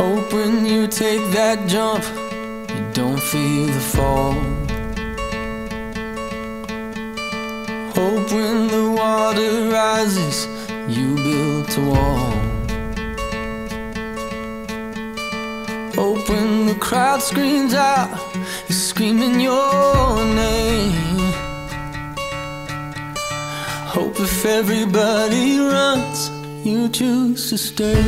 Hope when you take that jump, you don't feel the fall. Hope when the water rises, you built a wall. Hope when the crowd screams out, you're screaming your name. Hope if everybody runs, you choose to stay.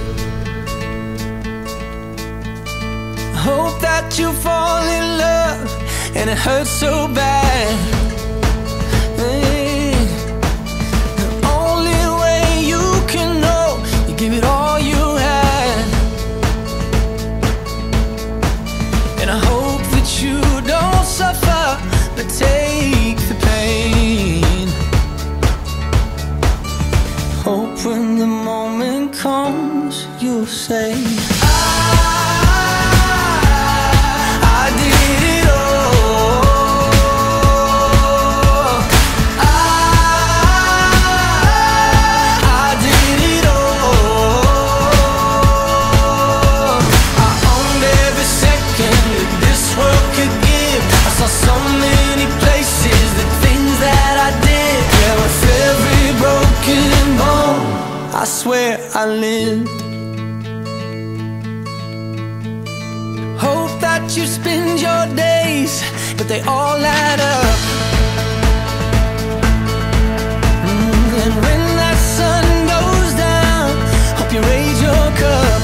Hope that you fall in love and it hurts so bad. Hey, the only way you can know, you give it all you had. And I hope that you don't suffer, but take the pain. Hope when the moment comes, you'll say, I did it all. I did it all. I owned every second that this world could give. I saw so many places, the things that I did. Yeah, with every broken bone, I swear I lived. Hope that you spend your days, but they all add up. And when that sun goes down, hope you raise your cup.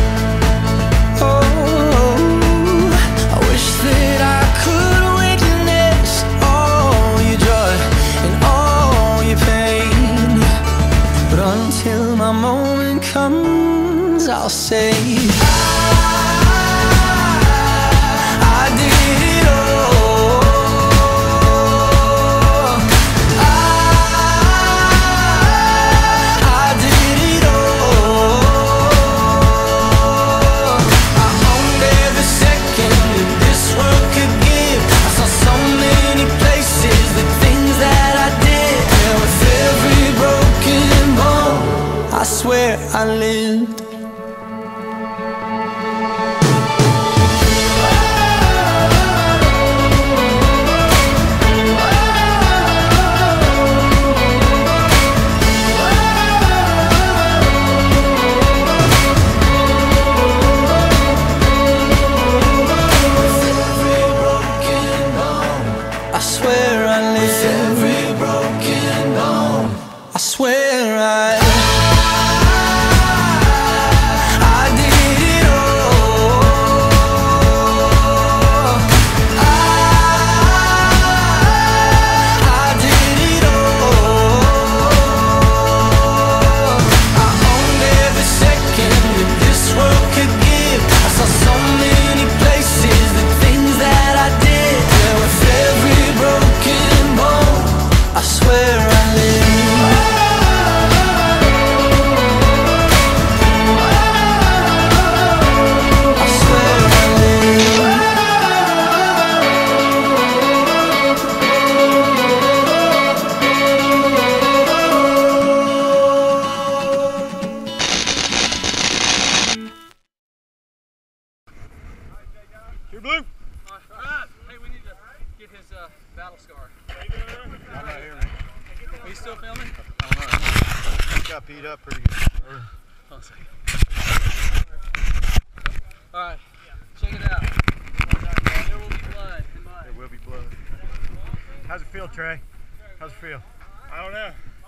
Oh, I wish that I could witness all your joy and all your pain. But until my moment comes, I'll say, I did it all. I did it all. I owned every second that this world could give. I saw so many places, the things that I did. Yeah, with every broken bone, I swear I lived. I swear I live. Every broken bone, I swear I did it all. I did it all. I owned every second that this world could give. I saw so many places, the things that I did. Yeah, with every broken bone, I swear I live. I swear I live. You're blue. Alright, hey, we need to get his battle scar. I'm not here, man. Are you still filming? He got beat up pretty good. Hold on a second. Alright, check it out. There will be blood in mine. There will be blood. How's it feel, Trey? How's it feel? I don't know.